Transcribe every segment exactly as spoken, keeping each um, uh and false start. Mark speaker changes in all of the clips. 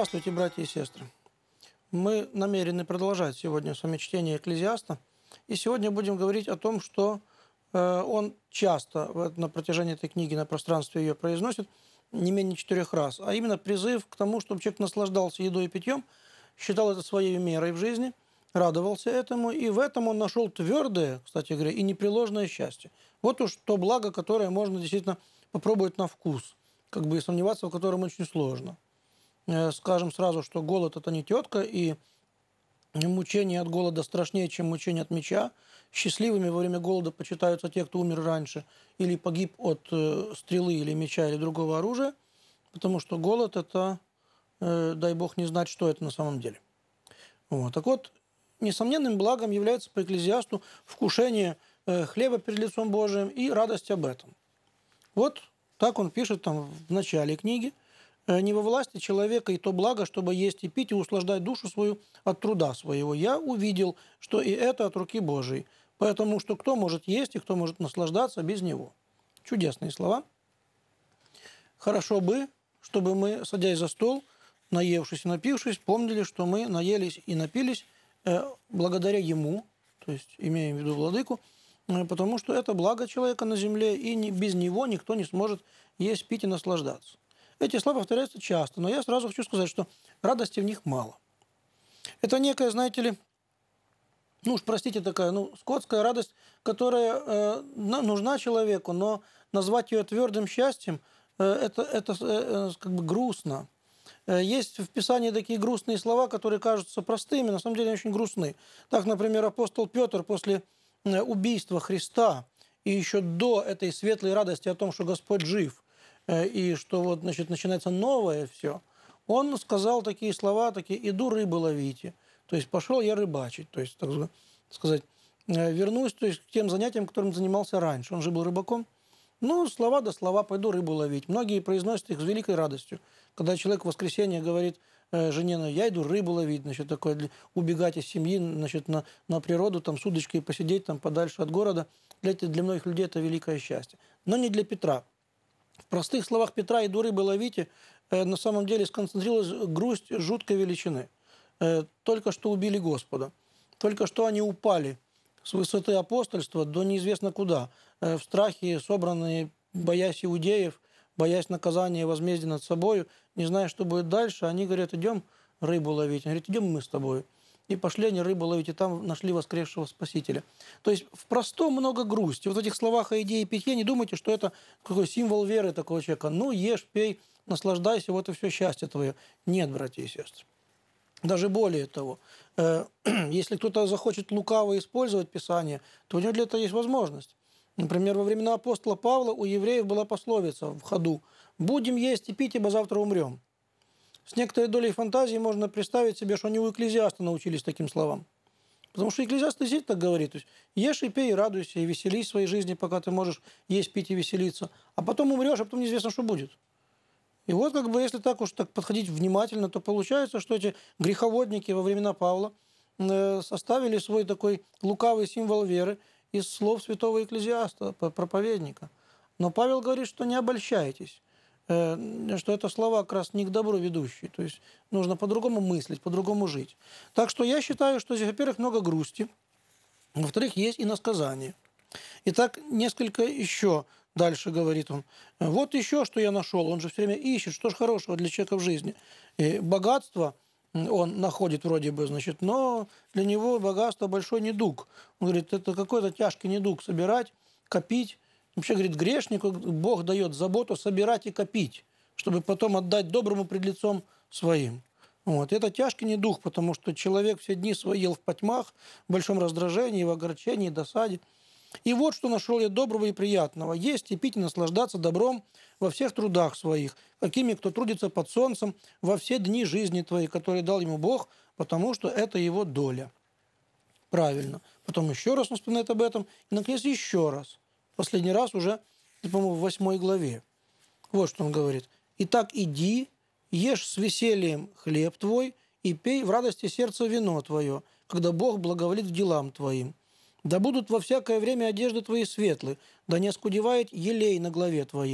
Speaker 1: Здравствуйте, братья и сестры. Мы намерены продолжать сегодня с вами чтение Экклезиаста. И сегодня будем говорить о том, что э, он часто вот, на протяжении этой книги, на пространстве ее произносит не менее четырех раз. А именно призыв к тому, чтобы человек наслаждался едой и питьем, считал это своей мерой в жизни, радовался этому. И в этом он нашел твердое, кстати говоря, и непреложное счастье. Вот уж то благо, которое можно действительно попробовать на вкус, как бы и сомневаться в котором очень сложно. Скажем сразу, что голод – это не тетка, и мучение от голода страшнее, чем мучение от меча. Счастливыми во время голода почитаются те, кто умер раньше или погиб от стрелы или меча или другого оружия, потому что голод – это, дай бог, не знать, что это на самом деле. Вот. Так вот, несомненным благом является по Экклезиасту вкушение хлеба перед лицом Божиим и радость об этом. Вот так он пишет там в начале книги. «Не во власти человека и то благо, чтобы есть и пить, и услаждать душу свою от труда своего. Я увидел, что и это от руки Божией, потому что кто может есть и кто может наслаждаться без него». Чудесные слова. Хорошо бы, чтобы мы, садясь за стол, наевшись и напившись, помнили, что мы наелись и напились э, благодаря Ему, то есть имеем в виду Владыку, э, потому что это благо человека на земле, и не, без него никто не сможет есть, пить и наслаждаться. Эти слова повторяются часто, но я сразу хочу сказать, что радости в них мало. Это некая, знаете ли, ну уж простите, такая, ну, скотская радость, которая э, нужна человеку, но назвать ее твердым счастьем, э, это, это э, как бы грустно. Э, есть в Писании такие грустные слова, которые кажутся простыми, на самом деле очень грустны. Так, например, апостол Петр после э, убийства Христа и еще до этой светлой радости о том, что Господь жив, и что вот, значит, начинается новое все, он сказал такие слова, такие: «Иду рыбы ловите». То есть пошел я рыбачить, то есть, так сказать, вернусь, то есть, к тем занятиям, которым занимался раньше. Он же был рыбаком. Ну, слова да слова, пойду рыбу ловить. Многие произносят их с великой радостью. Когда человек в воскресенье говорит жене: ну, я иду рыбу ловить, значит, такое, убегать из семьи, значит, на, на природу, там, с удочкой посидеть там подальше от города. Для, для многих людей это великое счастье. Но не для Петра. В простых словах Петра «иду рыбы ловите» э, на самом деле сконцентрировалась грусть жуткой величины. Э, только что убили Господа. Только что они упали с высоты апостольства до неизвестно куда. Э, в страхе, собранные, боясь иудеев, боясь наказания и возмездия над собой, не зная, что будет дальше, они говорят: идем рыбу ловить. Они говорят: идем мы с тобой. И пошли они рыбу ловить, и там нашли воскресшего Спасителя. То есть в простом много грусти. Вот в этих словах о еде и питье не думайте, что это какой символ веры такого человека. Ну, ешь, пей, наслаждайся, вот и все счастье твое. Нет, братья и сестры. Даже более того, если кто-то захочет лукаво использовать Писание, то у него для этого есть возможность. Например, во времена апостола Павла у евреев была пословица в ходу: «Будем есть и пить, ибо завтра умрем». С некоторой долей фантазии можно представить себе, что они у Экклезиаста научились таким словам. Потому что Экклезиаст действительно так говорит. То есть ешь и пей, и радуйся, и веселись в своей жизни, пока ты можешь есть, пить и веселиться. А потом умрешь, а потом неизвестно, что будет. И вот, как бы, если так уж так подходить внимательно, то получается, что эти греховодники во времена Павла составили свой такой лукавый символ веры из слов святого Экклезиаста, проповедника. Но Павел говорит, что не обольщайтесь, что это слова как раз не к добру ведущие. То есть нужно по-другому мыслить, по-другому жить. Так что я считаю, что здесь, во-первых, много грусти, во-вторых, есть иносказание. Итак, несколько еще дальше говорит он. Вот еще, что я нашел. Он же все время ищет, что же хорошего для человека в жизни. И богатство он находит вроде бы, значит, но для него богатство большой недуг. Он говорит, это какой-то тяжкий недуг собирать, копить. Вообще, говорит, грешнику Бог дает заботу собирать и копить, чтобы потом отдать доброму пред лицом своим. Вот. Это тяжкий недуг, потому что человек все дни свои ел в потьмах, в большом раздражении, в огорчении, досаде. И вот что нашел я доброго и приятного: есть и пить и наслаждаться добром во всех трудах своих, какими кто трудится под солнцем во все дни жизни твоей, которые дал ему Бог, потому что это его доля. Правильно. Потом еще раз он вспоминает об этом, и, наконец, еще раз. Последний раз уже, по-моему, в восьмой главе. Вот что он говорит. «Итак, иди, ешь с весельем хлеб твой, и пей в радости сердца вино твое, когда Бог благоволит к делам твоим. Да будут во всякое время одежды твои светлы, да не оскудевает елей на главе твоей.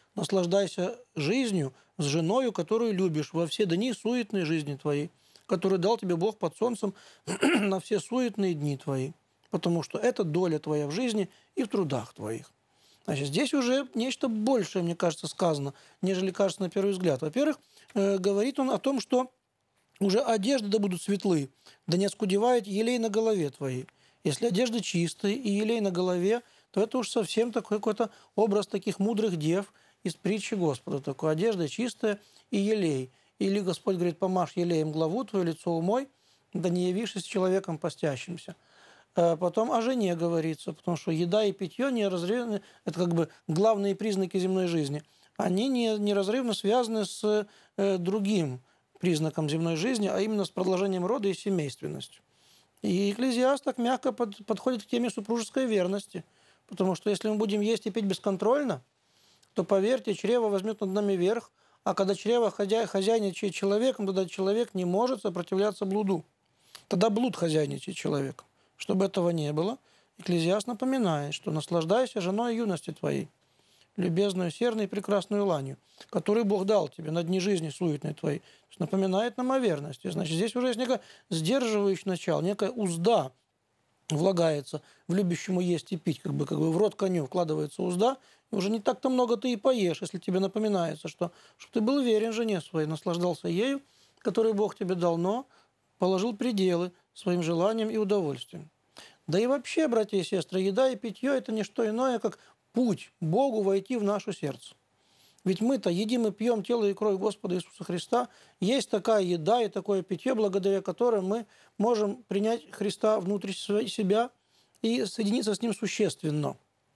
Speaker 1: наслаждайся жизнью с женою, которую любишь, во все дни суетной жизни твоей, которую дал тебе Бог под солнцем на все суетные дни твои, потому что это доля твоя в жизни и в трудах твоих. Значит, здесь уже нечто большее, мне кажется, сказано, нежели кажется на первый взгляд. Во-первых, э, говорит он о том, что уже одежды да будут светлы, да не оскудевает елей на голове твоей. Если одежды чистые и елей на голове, то это уж совсем такой какой-то образ таких мудрых дев из притчи Господа. Такой одежда чистая и елей. Или Господь говорит, помажь елеем главу твою, лицо умой, да не явишься с человеком постящимся. Потом о жене говорится, потому что еда и питье неразрывно, это как бы главные признаки земной жизни. Они не, неразрывно связаны с э, другим признаком земной жизни, а именно с продолжением рода и семейственностью. И Экклезиаст так мягко под, подходит к теме супружеской верности, потому что если мы будем есть и пить бесконтрольно, то, поверьте, чрево возьмет над нами верх, а когда чрево хозя... хозяйничает человеком, тогда человек не может сопротивляться блуду. Тогда блуд хозяйничает человеком. Чтобы этого не было, Экклезиаст напоминает, что наслаждайся женой юности твоей, любезную, серной и прекрасную ланью, которую Бог дал тебе на дни жизни суетной твоей. Напоминает нам о верности. Значит, здесь уже есть некое сдерживающее начало, некая узда влагается в любящему есть и пить, как бы, как бы в рот коню вкладывается узда, и уже не так-то много ты и поешь, если тебе напоминается, что, что ты был верен жене своей, наслаждался ею, которую Бог тебе дал, но положил пределы своим желаниям и удовольствиям. Да и вообще, братья и сестры, еда и питье – это не что иное, как путь Богу войти в наше сердце. Ведь мы-то едим и пьем тело и кровь Господа Иисуса Христа. Есть такая еда и такое питье, благодаря которым мы можем принять Христа внутрь себя и соединиться с Ним существенно.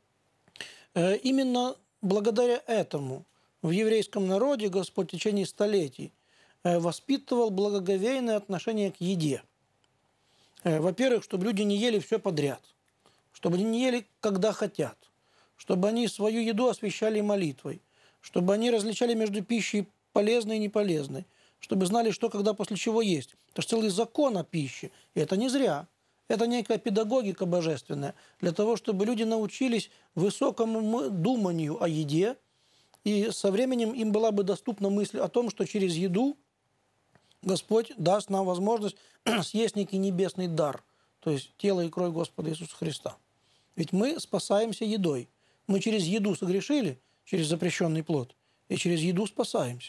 Speaker 1: Именно благодаря этому в еврейском народе Господь в течение столетий воспитывал благоговейное отношение к еде. Во-первых, чтобы люди не ели все подряд, чтобы они не ели, когда хотят, чтобы они свою еду освящали молитвой, чтобы они различали между пищей полезной и неполезной, чтобы знали, что когда после чего есть. Это же целый закон о пище, и это не зря. Это некая педагогика божественная для того, чтобы люди научились высокому думанию о еде, и со временем им была бы доступна мысль о том, что через еду Господь даст нам возможность съесть некий небесный дар, то есть тело и кровь Господа Иисуса Христа. Ведь мы спасаемся едой. Мы через еду согрешили, через запрещенный плод, и через еду спасаемся.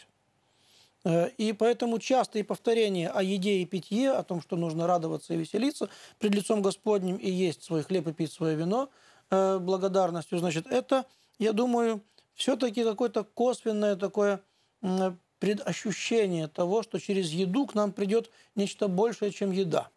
Speaker 1: И поэтому частые повторения о еде и питье, о том, что нужно радоваться и веселиться пред лицом Господним и есть свой хлеб и пить свое вино благодарностью, значит, это, я думаю, все-таки какое-то косвенное такое предощущение того, что через еду к нам придет нечто большее, чем еда.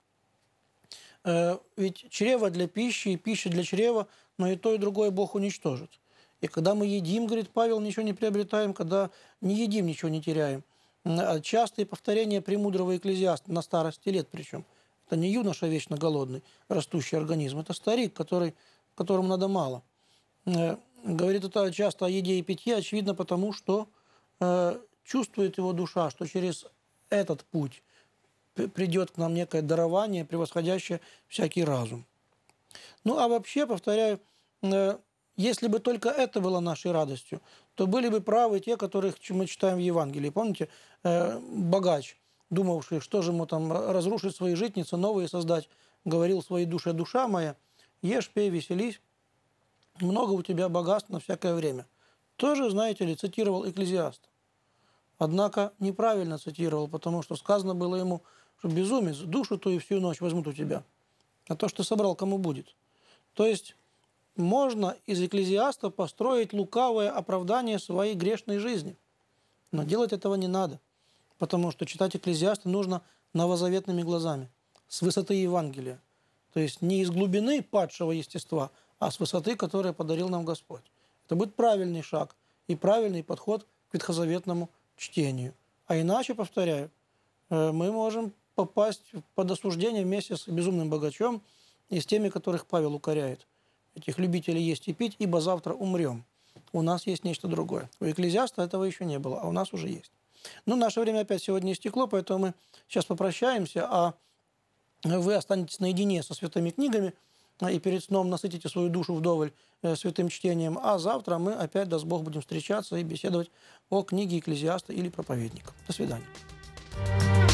Speaker 1: Ведь чрево для пищи и пища для чрева, но и то, и другое Бог уничтожит. И когда мы едим, говорит Павел, ничего не приобретаем, когда не едим, ничего не теряем. Частые повторения премудрого Экклезиаста на старости лет причем. Это не юноша вечно голодный, растущий организм, это старик, который, которому надо мало. Говорит это часто о еде и питье, очевидно потому, что чувствует его душа, что через этот путь придет к нам некое дарование, превосходящее всякий разум. Ну, а вообще, повторяю, если бы только это было нашей радостью, то были бы правы те, которых мы читаем в Евангелии. Помните, богач, думавший, что же ему там разрушить свои житницы, новые создать, говорил своей душе: душа моя, ешь, пей, веселись, много у тебя богатств на всякое время. Тоже, знаете ли, цитировал Экклезиаст. Однако неправильно цитировал, потому что сказано было ему, что безумец, душу твою всю ночь возьмут у тебя, а то, что ты собрал, кому будет. То есть можно из Экклезиаста построить лукавое оправдание своей грешной жизни. Но делать этого не надо, потому что читать Экклезиаста нужно новозаветными глазами, с высоты Евангелия. То есть не из глубины падшего естества, а с высоты, которую подарил нам Господь. Это будет правильный шаг и правильный подход к ветхозаветному чтению. А иначе, повторяю, мы можем попасть под осуждение вместе с безумным богачом и с теми, которых Павел укоряет. Этих любителей есть и пить, ибо завтра умрем. У нас есть нечто другое. У Экклезиаста этого еще не было, а у нас уже есть. Ну, наше время опять сегодня истекло, поэтому мы сейчас попрощаемся, а вы останетесь наедине со святыми книгами. э, и перед сном насытите свою душу вдоволь э, святым чтением. А завтра мы опять, даст Бог, будем встречаться и беседовать о книге Экклезиаста или Проповедника. До свидания.